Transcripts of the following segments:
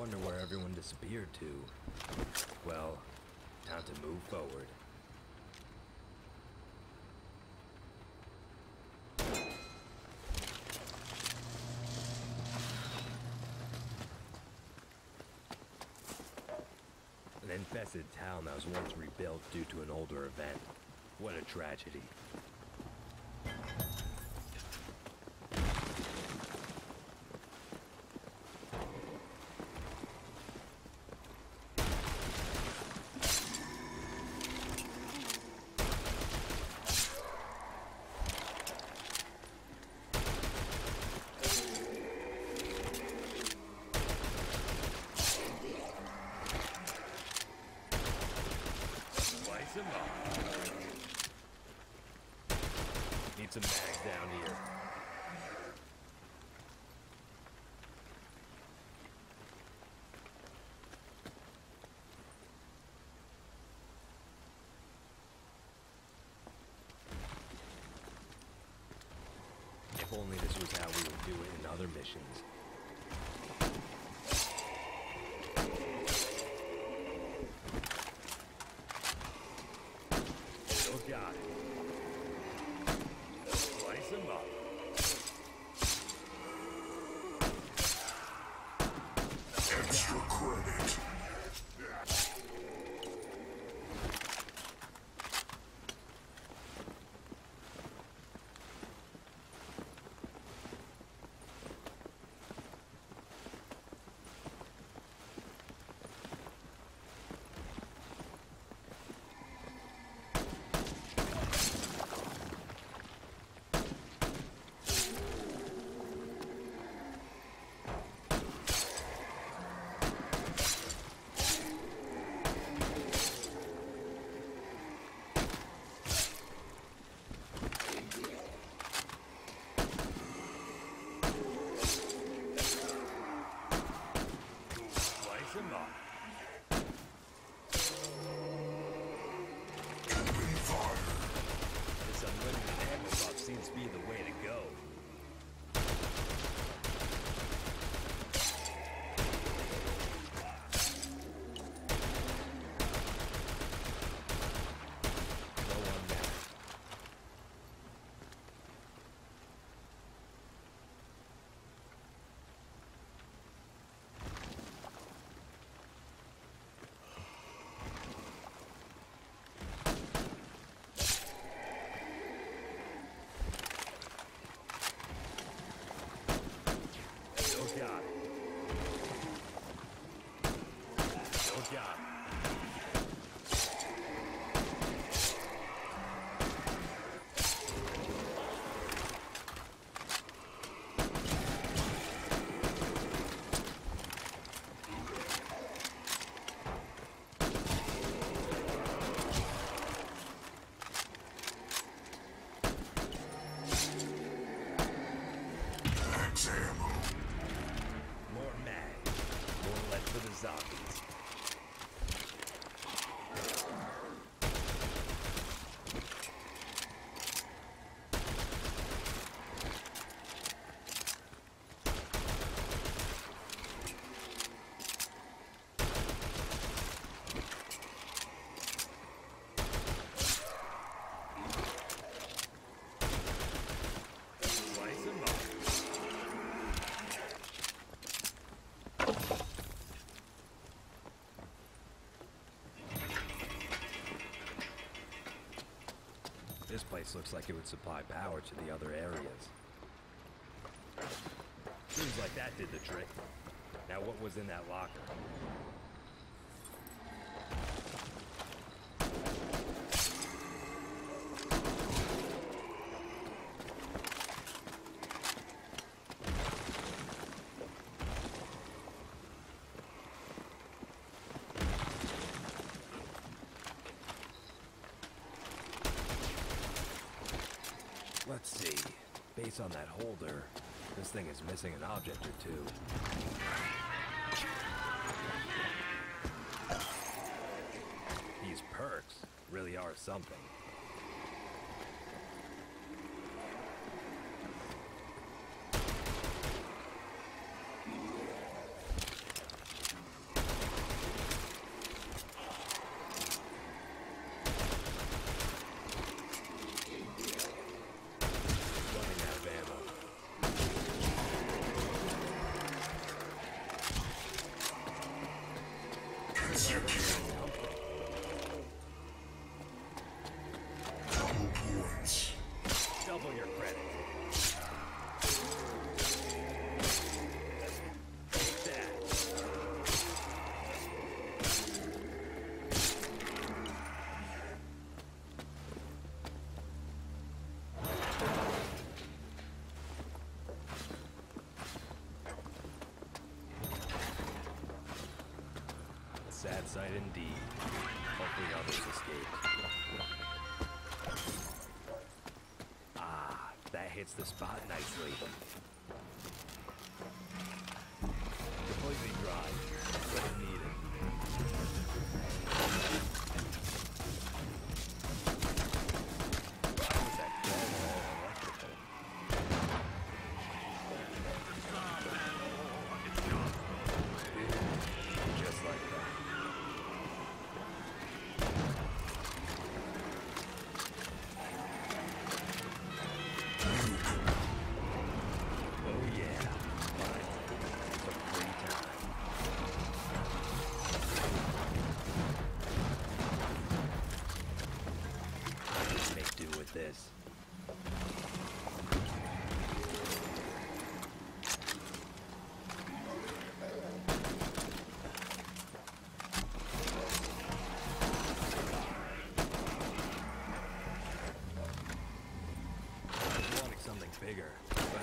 wonder where everyone disappeared to. Well, time to move forward. An infested town that was once rebuilt due to an older event. What a tragedy. Need some bags down here. If only this was how we would do it in other missions. Still got it. Slice him up. Extra credit. This unlimited ammo buff seems to be the way to go. No one there. Still got it. Still got it. Max ammo. More mag. More lead for the zombies. Slice them up. This place looks like it would supply power to the other areas. Seems like that did the trick. Now what was in that locker? Let's see. Based on that holder, this thing is missing an object or two. These perks really are something. bad sight indeed. Hopefully others escaped. Ah, that hits the spot nicely. Completely dry, but it needed. Why was that ball all electrical? Just like that. Oh yeah, fine. It's a free time. I'll just make do with this. I was wanting something bigger, but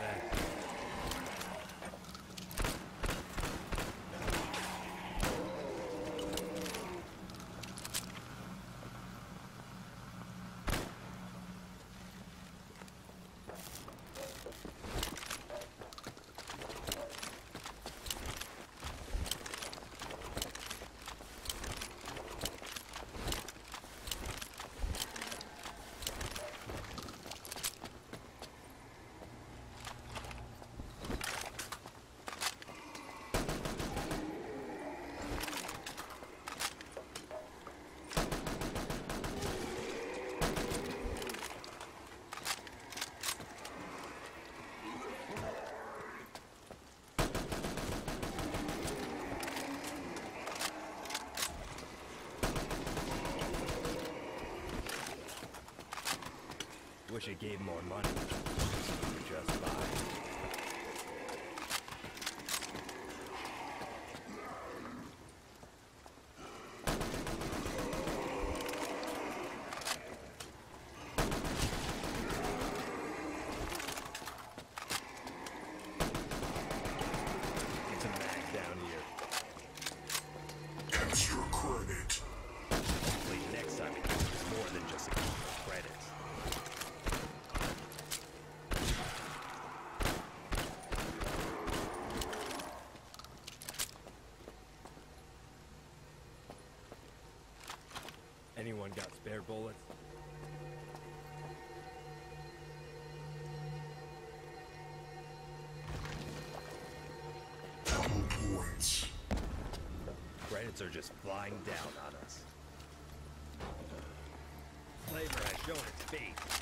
wish it gave more money. Just fine. Get some mag down here. Extra credit. Hopefully next time it gives more than just a couple of credits. Anyone got spare bullets? Double points. Credits are just flying down on us. Flavor has shown its face.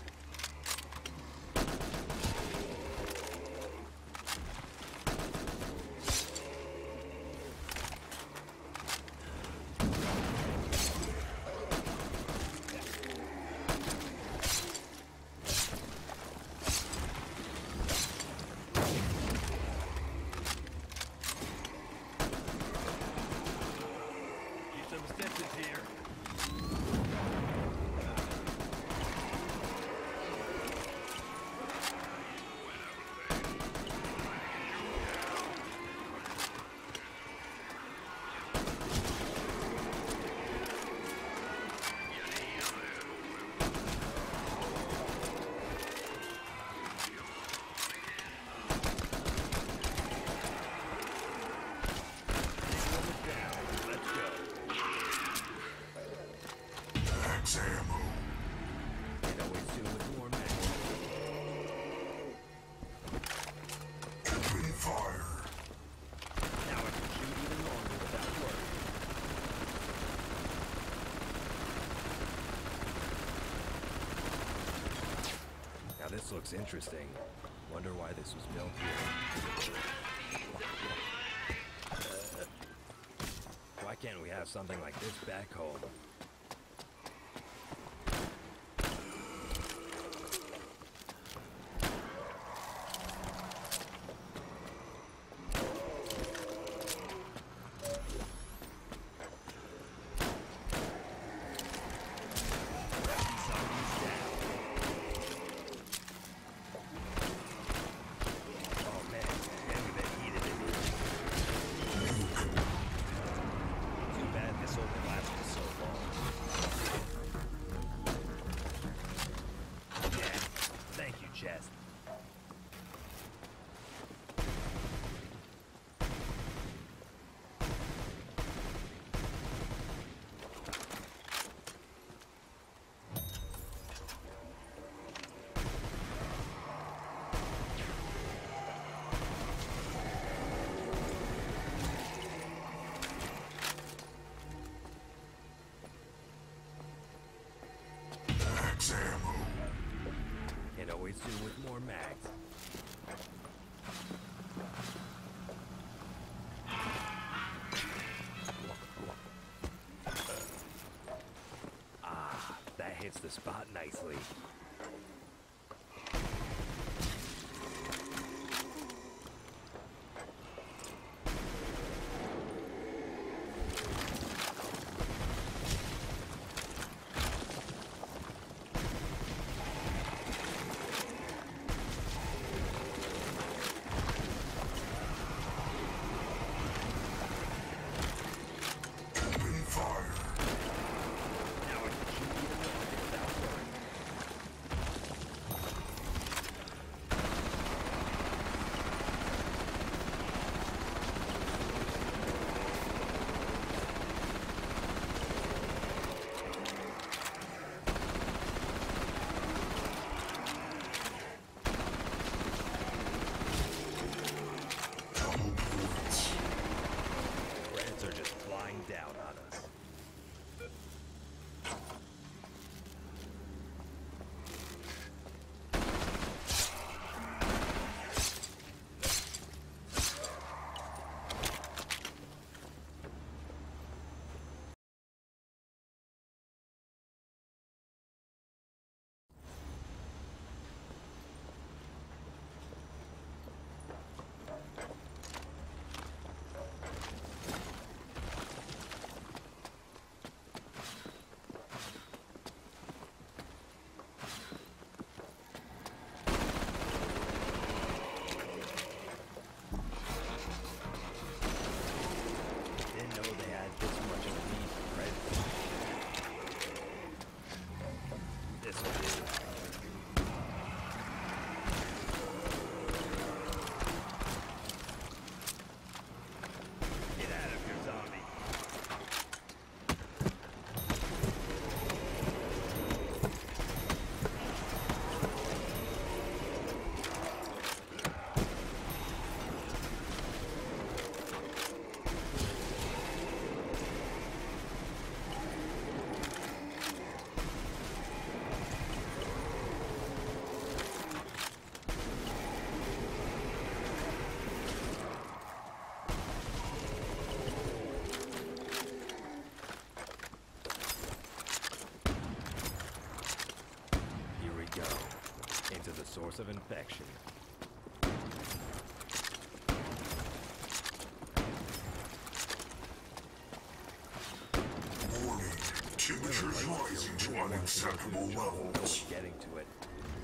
Get some stitches here. Let's go. Max ammo. It always do with more men. Open fire. Now I can shoot even longer without worry. Now this looks interesting. Wonder why this was built here. Why can't we have something like this back home? Too bad this will chest. Max ammo. Can always do with more mags. Ah, that hits the spot nicely. Open fire. Now I can shoot even more without worrying. Double points. Reds are just flying down on us. Didn't know they had this much of a need for red. This'll do. Get out of here, zombie. Here we go. Into the source of infection. Warning. Temperatures rising to unacceptable levels. Getting to it.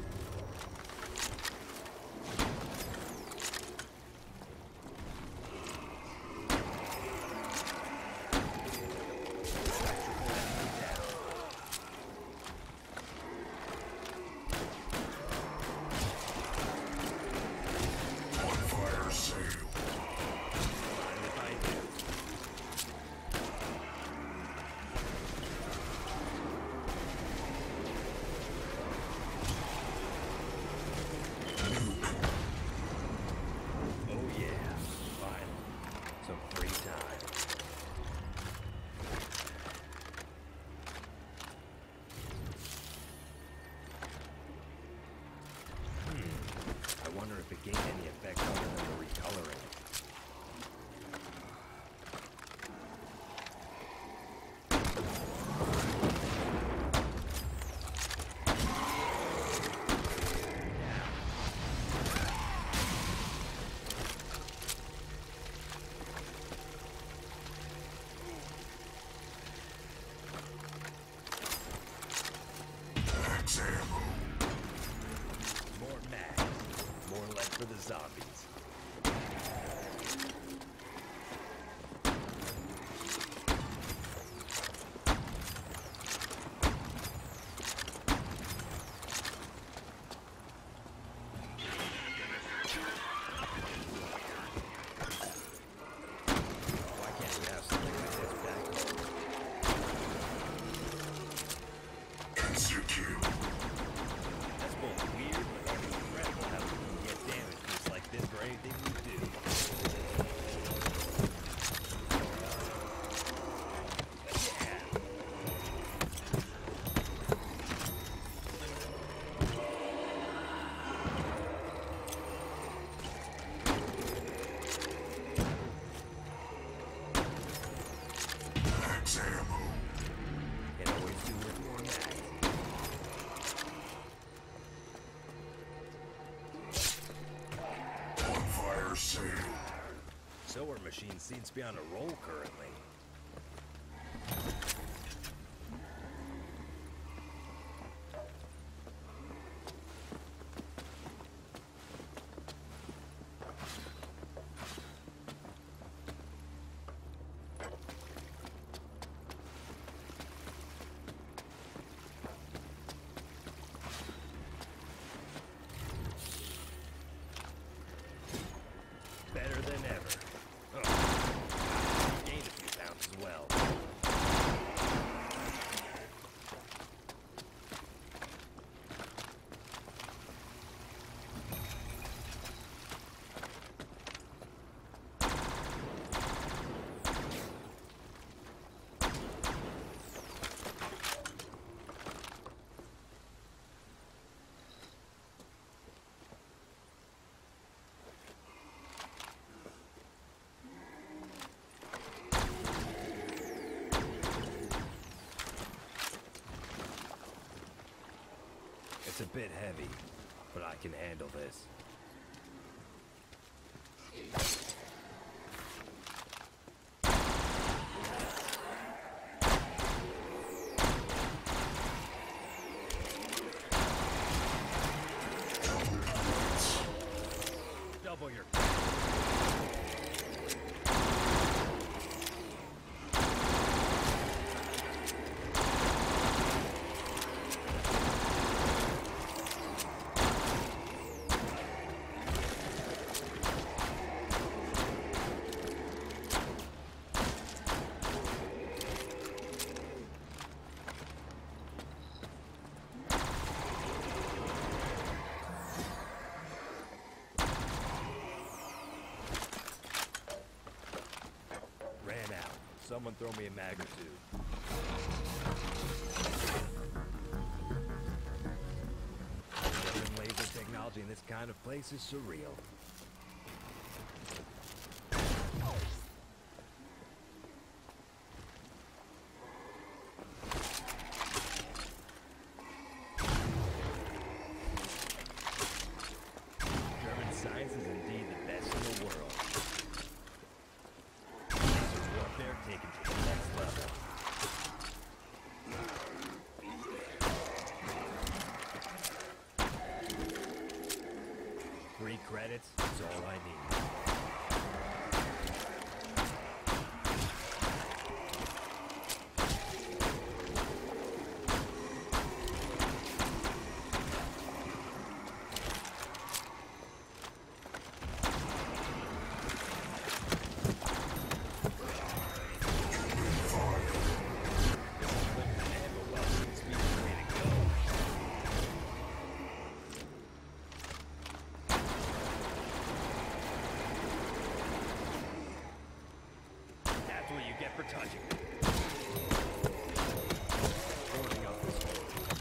On fire sale. Mind if I do? Nuke. Oh yeah, finally. Some free time. I wonder if it gained any effect other than the recoloring. Max ammo. More mags, more lead for the zombies. machine seems to be on a roll currently. Better than ever. Oh, gained a few pounds as well. It's a bit heavy, but I can handle this. Double your... Ran out. Someone throw me a mag or two. Building laser technology in this kind of place is surreal. German science is indeed the best in the world. They're taken to the next level. Three credits is all I need. That's what you get for touching me. Boarding up this hole.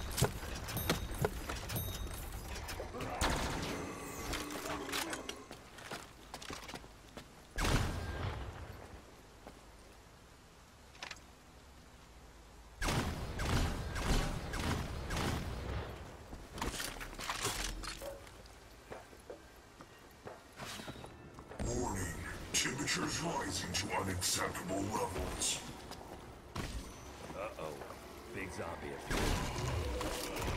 Warning. Temperatures rising to unacceptable levels. Uh-oh. Big zombie appeared.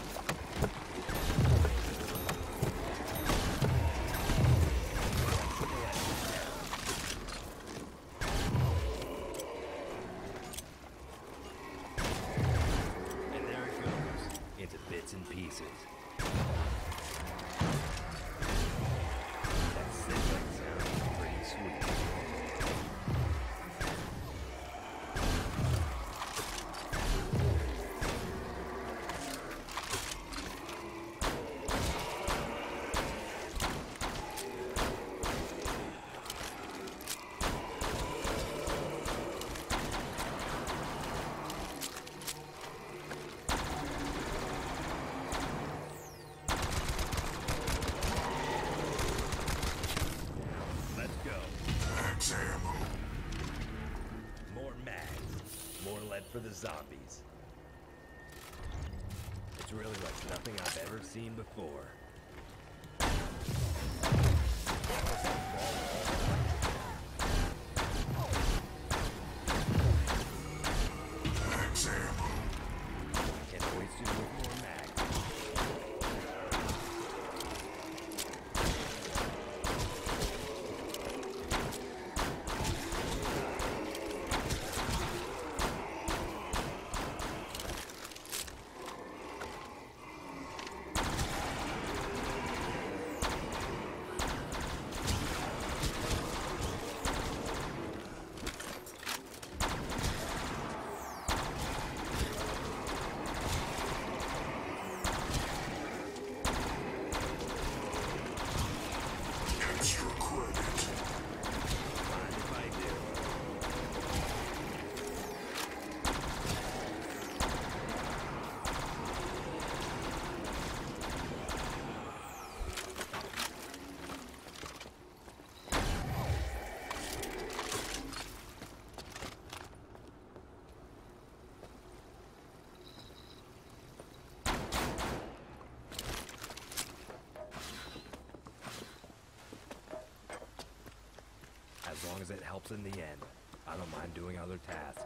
And there it goes. Into bits and pieces. That sizzling sound is pretty sweet. Let's go. Max ammo. More mags. More lead for the zombies. It's really like nothing I've ever seen before. as it helps in the end. I don't mind doing other tasks.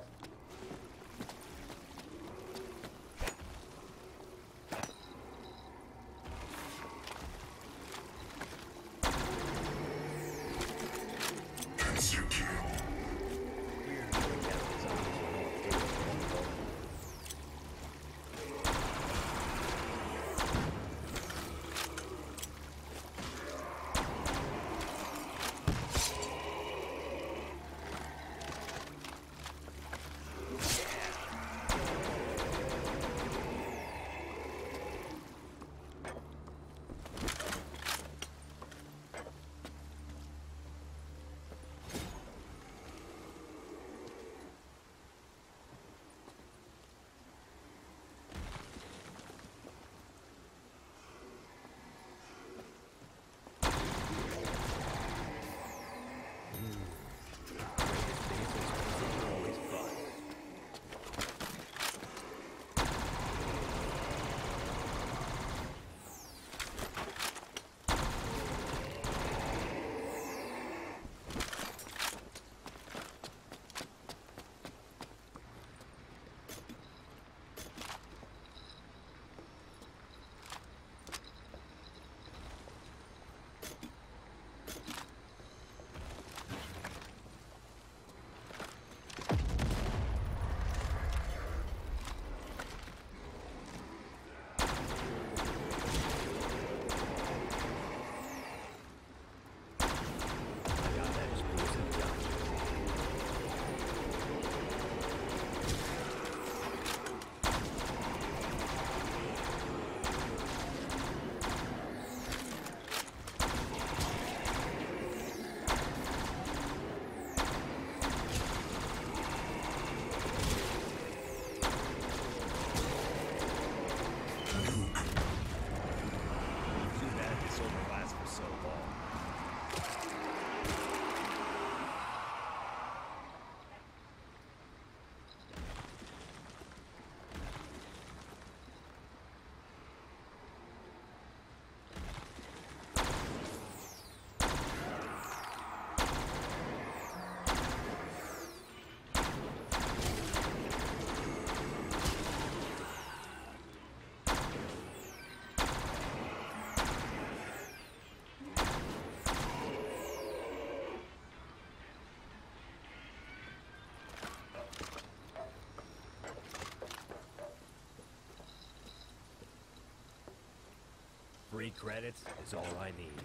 Free credits is all I need.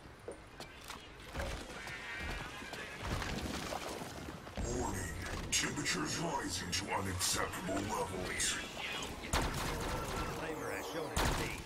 Warning. Temperatures rising to unacceptable levels. Flavor has shown its teeth.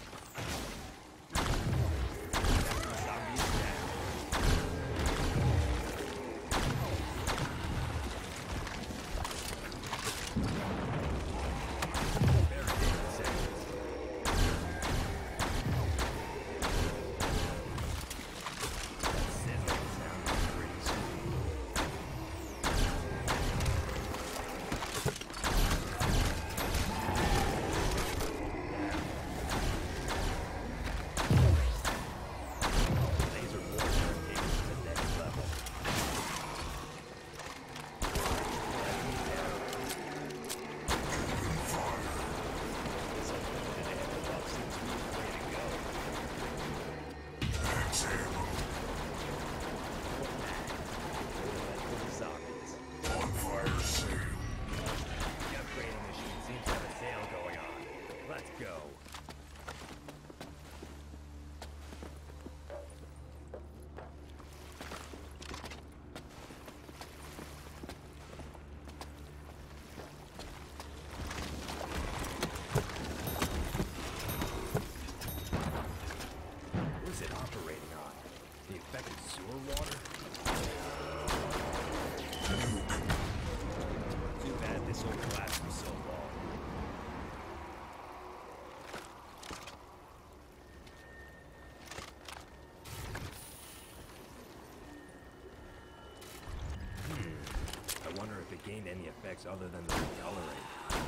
Gained any effects other than the coloring.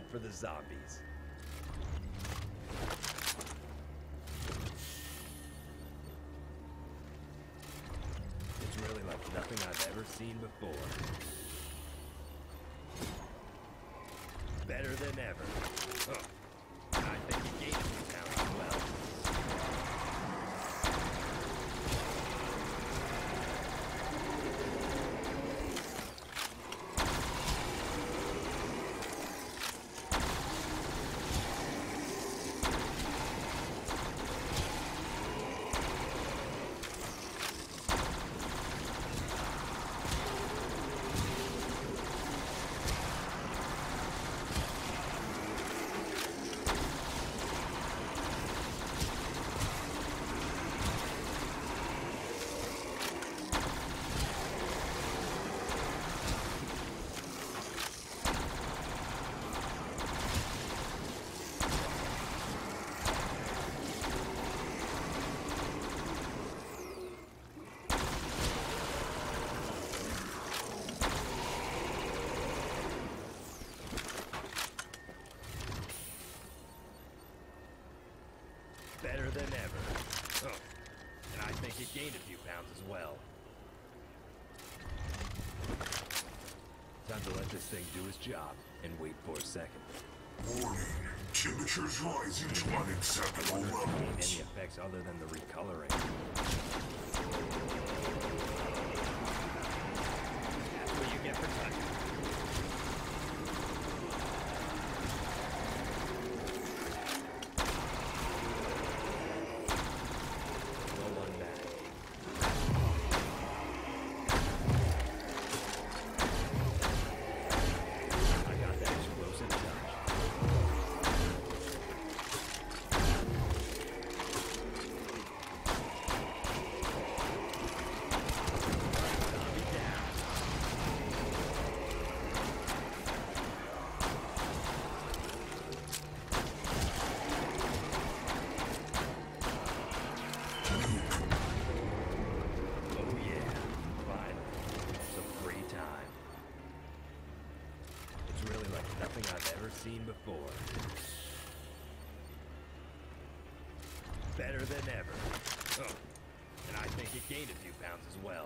for the zombies. It's really like nothing I've ever seen before. Better than ever. Oh. I think it gained me now as well. Better than ever. Oh. And I think it gained a few pounds as well. Time to let this thing do its job and wait for a second. Warning. Temperatures rising to unacceptable Gain levels. any effects other than the recoloring. That's what you get for touching. Seen before. Better than ever. Oh. And I think it gained a few pounds as well.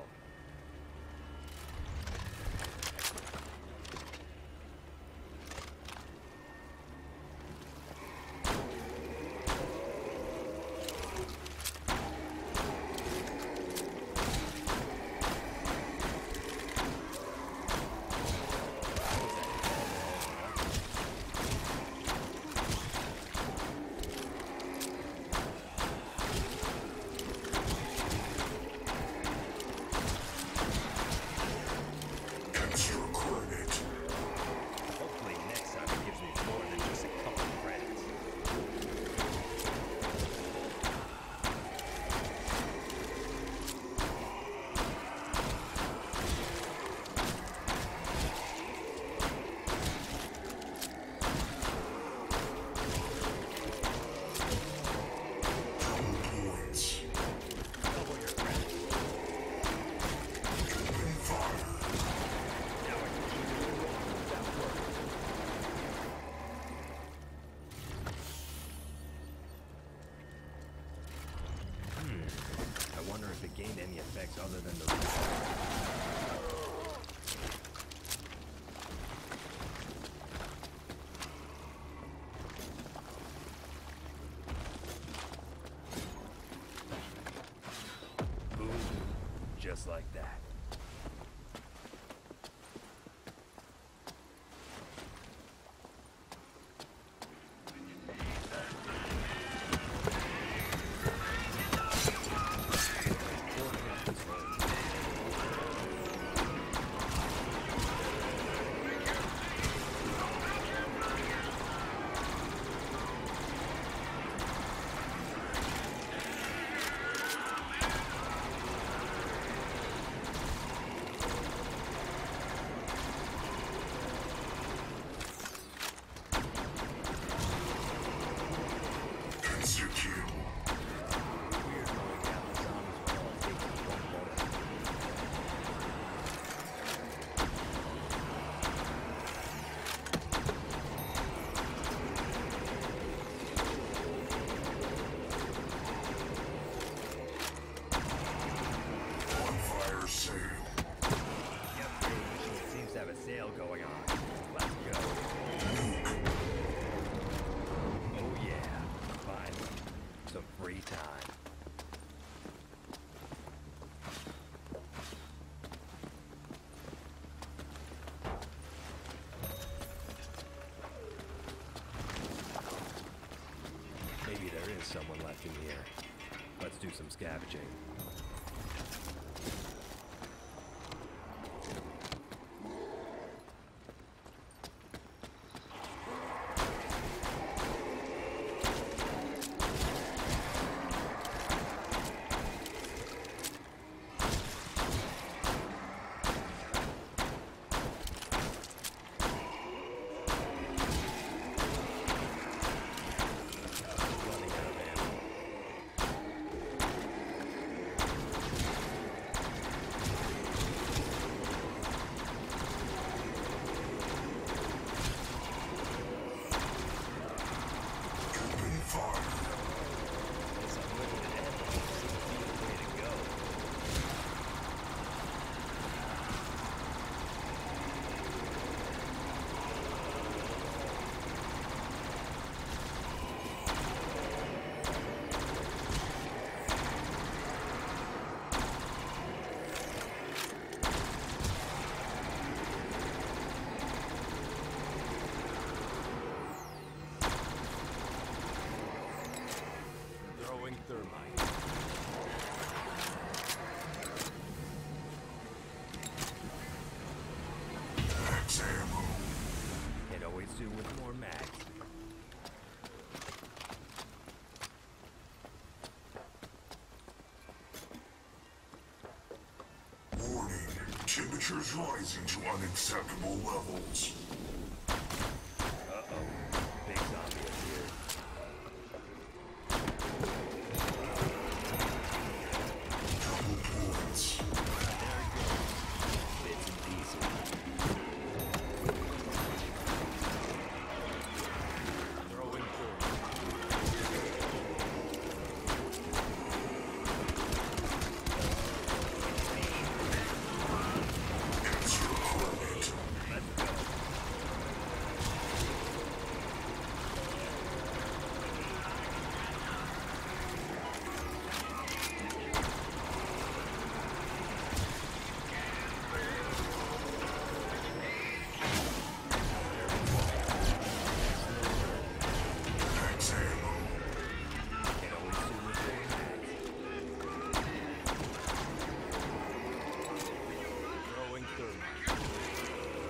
Gained any effects other than the boom, just like that. in here. Let's do some scavenging. Thermite. Max ammo. Can always do with more mags. Warning. Temperatures rising to unacceptable levels. Uh-oh. Big zombie appeared. Double points. Bits and pieces. Throwing It's your credit. Let's go. Max ammo. Can always do with more mags. Throwing thermite.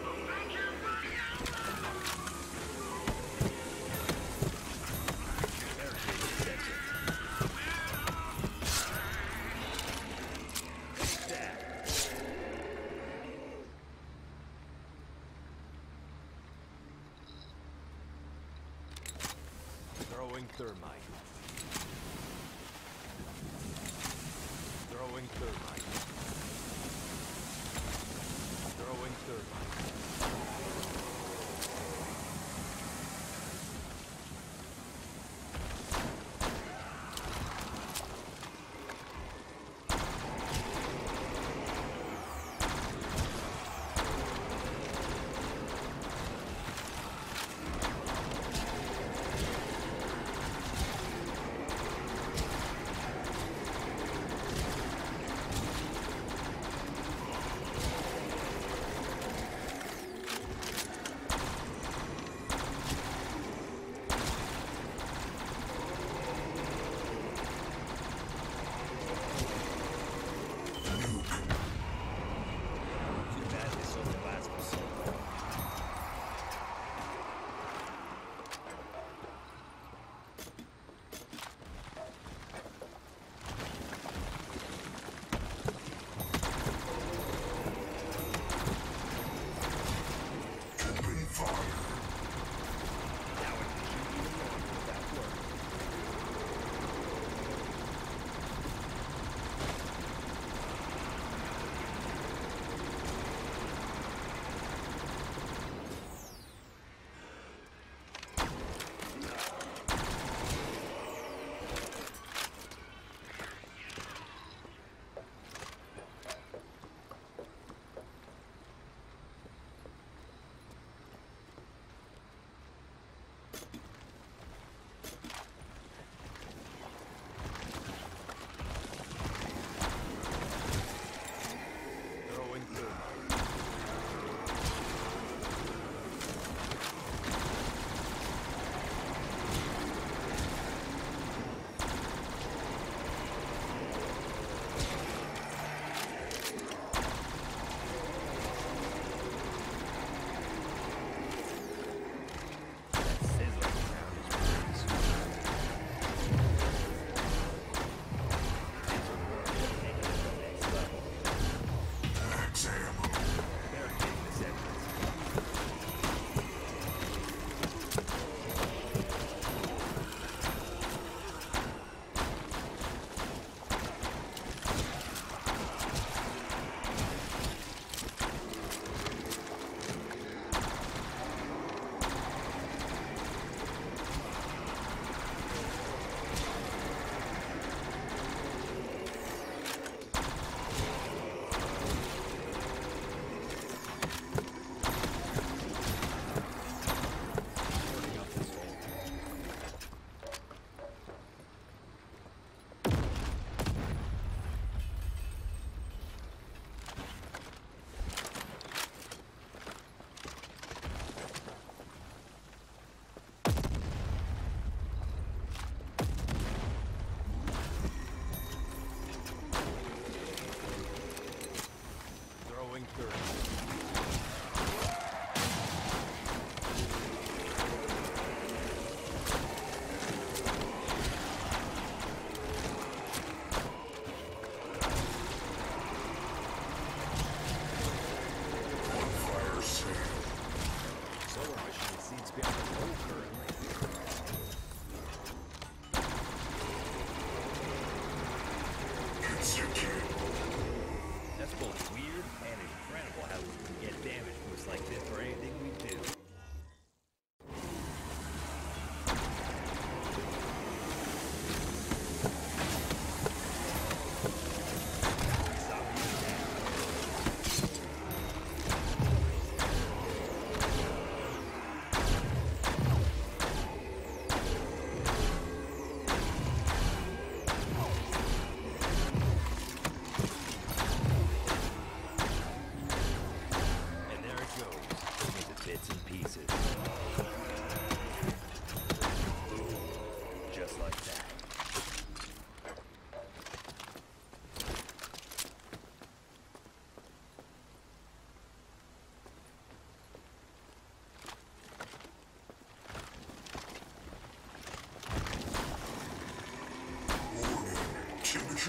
Barricade section. Stab. Throwing thermite. Throwing thermite. Throwing thermite.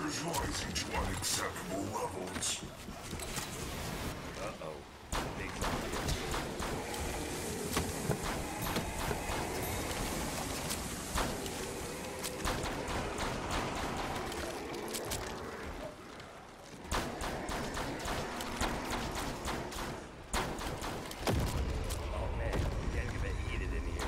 Temperatures rising to unacceptable levels. Uh-oh. Big zombie. Oh man, it's getting a bit heated in here.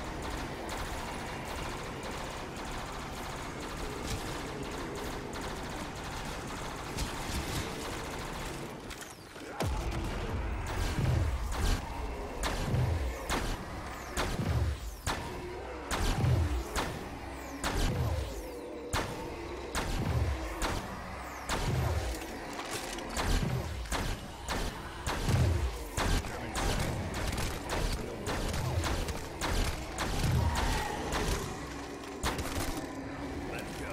Let's go.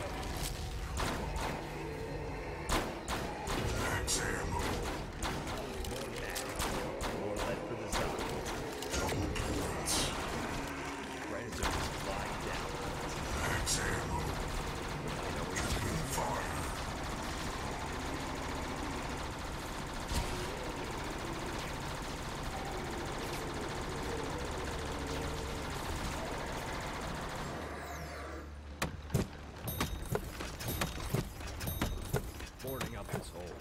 Max ammo. More mag. More lead for the zombie. Double bullets. Predator is flying down. Max ammo. I know he's Open fire. boarding up this hole.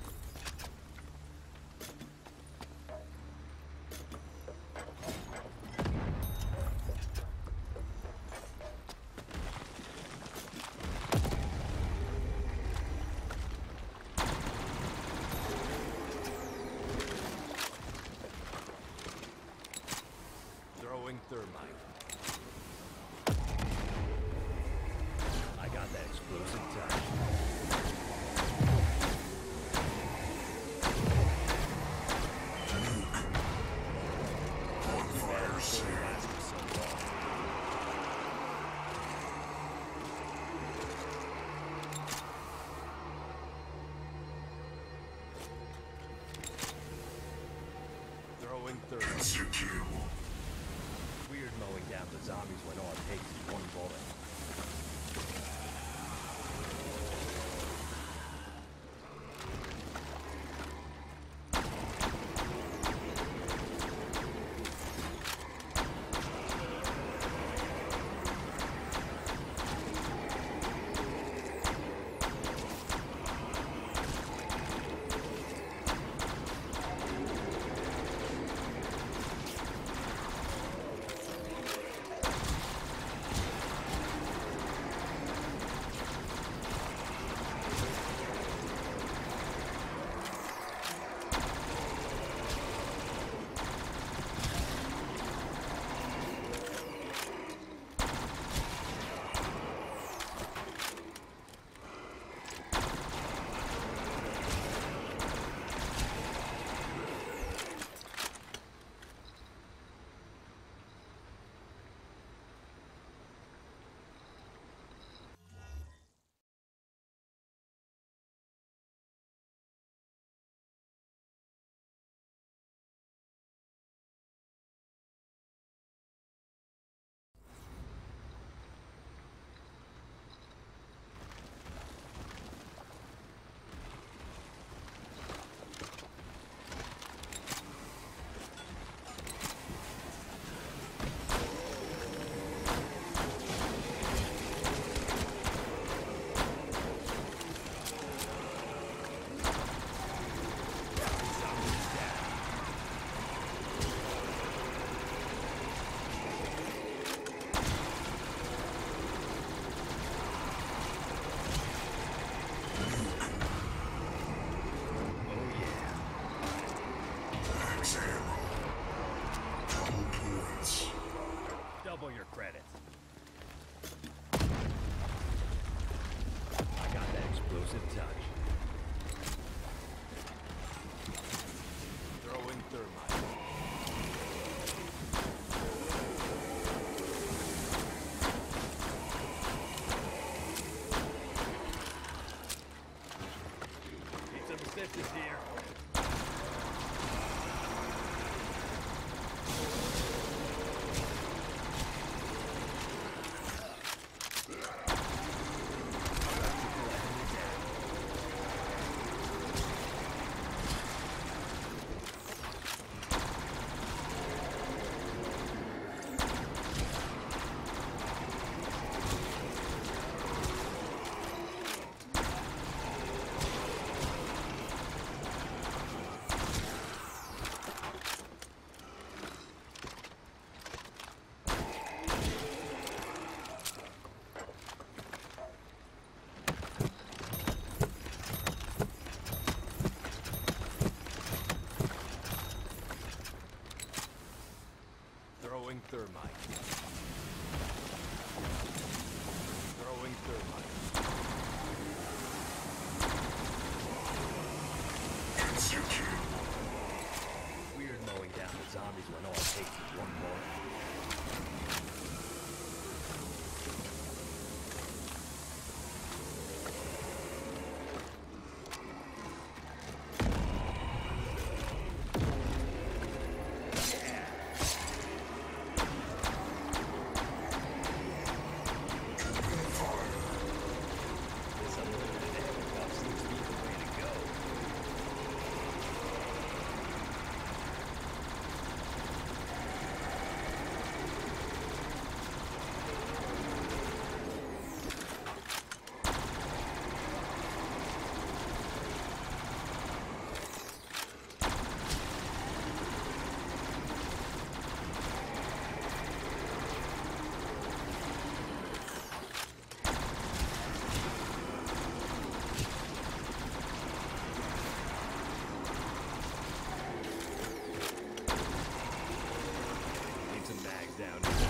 Throwing thermite. I got that explosive touch. Bonfire safe. Lasted so long. Throwing thermite. It's a kill. Weird mowing down the zombies when all it takes is one bullet. Max ammo. Double points. Double your credits. I got that explosive touch. Throwing thermite. Need some assistance here. Electrical enemy down. Execute. Weird mowing down the zombies when all it takes is one more. This unlimited ammo buff seems to be the way to go. Need some mags down here.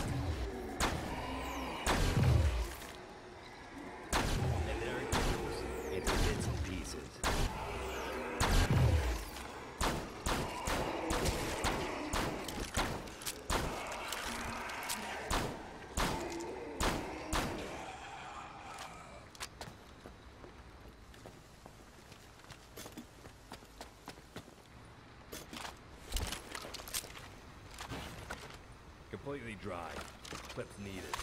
And there it goes. Into bits and pieces. Completely dry. Clips needed.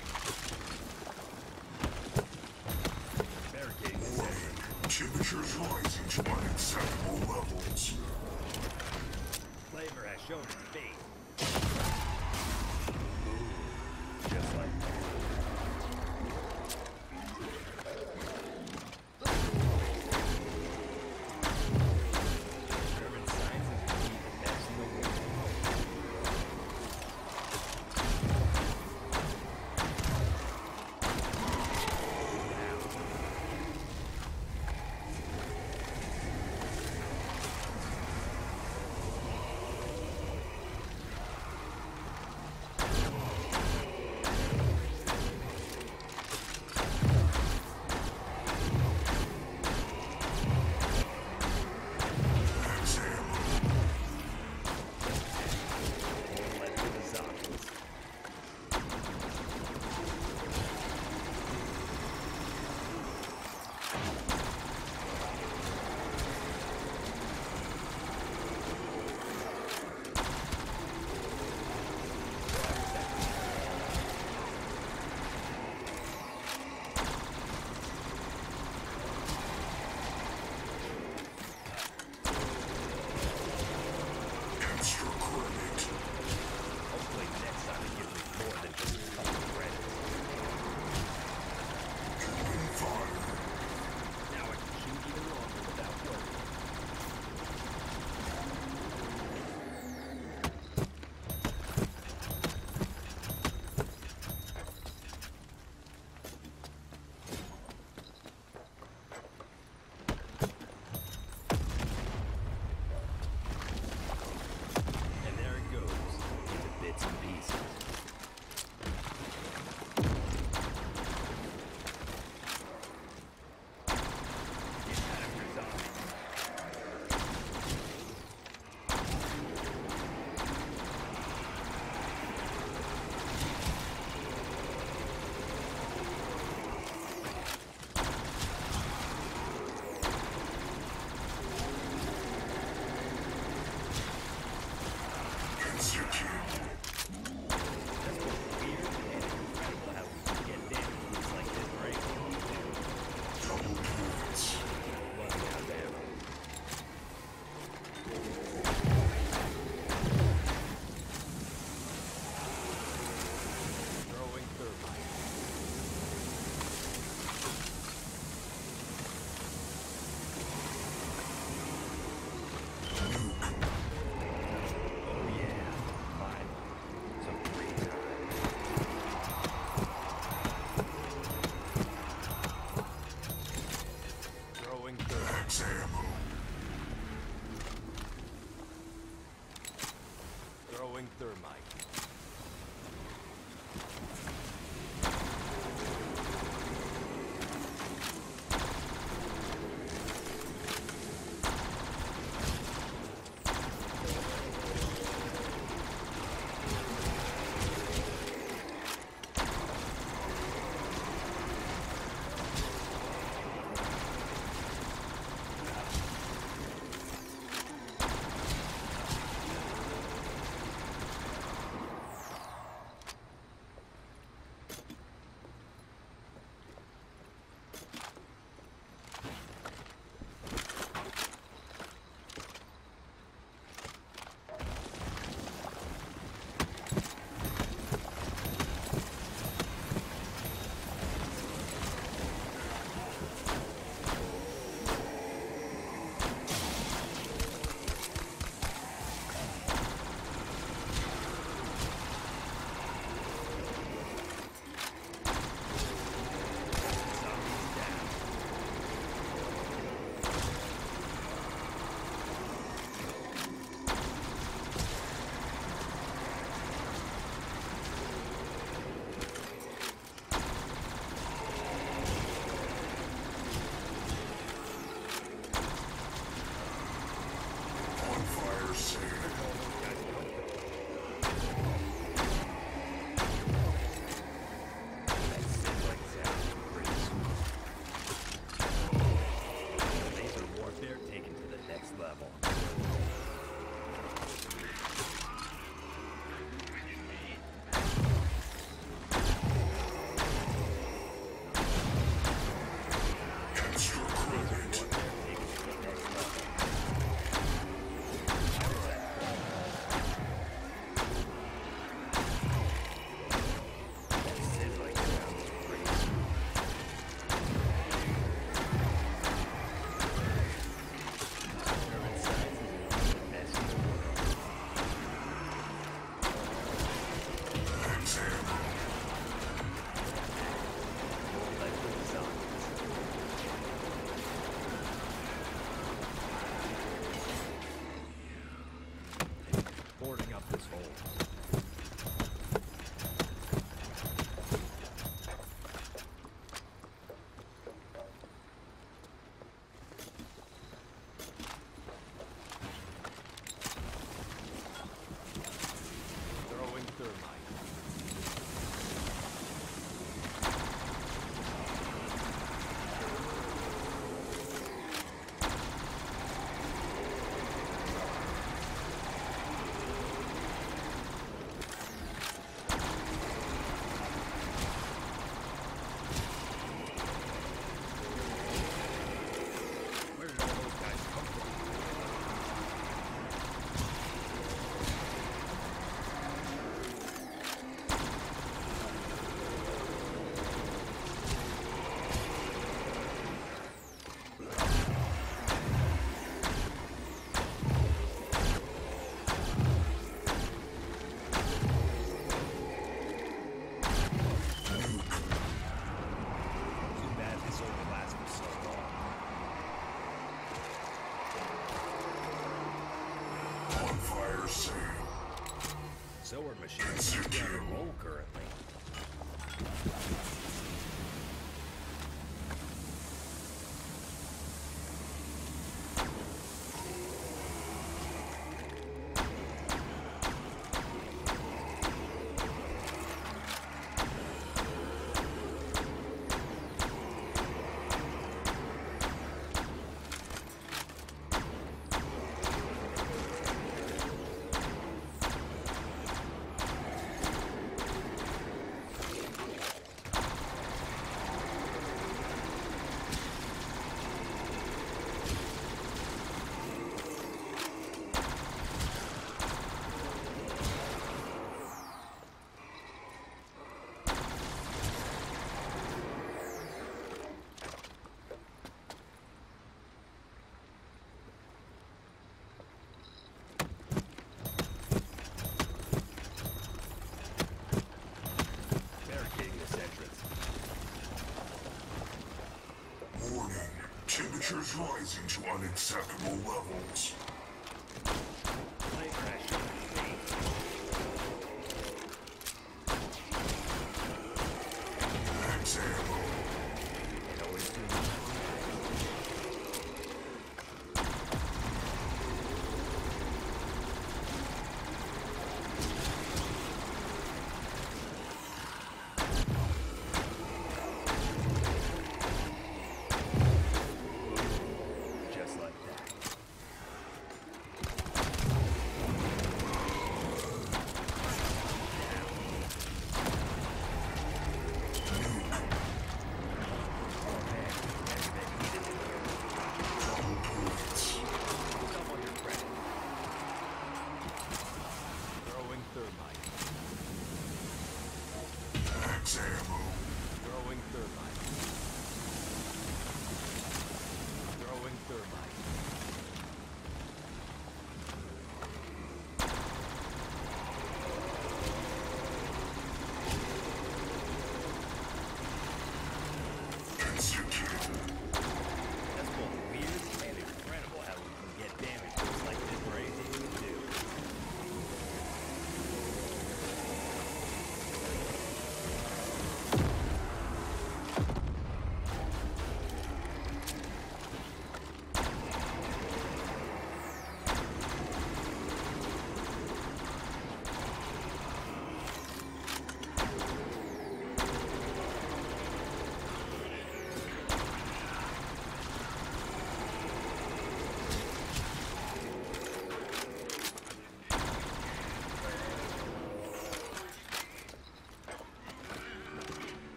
Barricading this area. Temperatures rising to unacceptable levels. Flavor has shown its fate. Just like that. German science is indeed the best in the world. More lead for the zombies. Extra credit. Hopefully next time it gives me more than just a couple credits. Open fire. Now I can shoot even longer without worrying. And there it goes, into bits and pieces. Get after zombies. Execute. That's both weird and incredible how we can get damage looks like this break. Double points. Running out of ammo. Throwing thermite. Oh yeah, finally. Some free time. Throwing thermite. Max ammo. Throwing thermite. say. Seward machines are on a roll currently. Warning. Temperatures rising to unacceptable levels.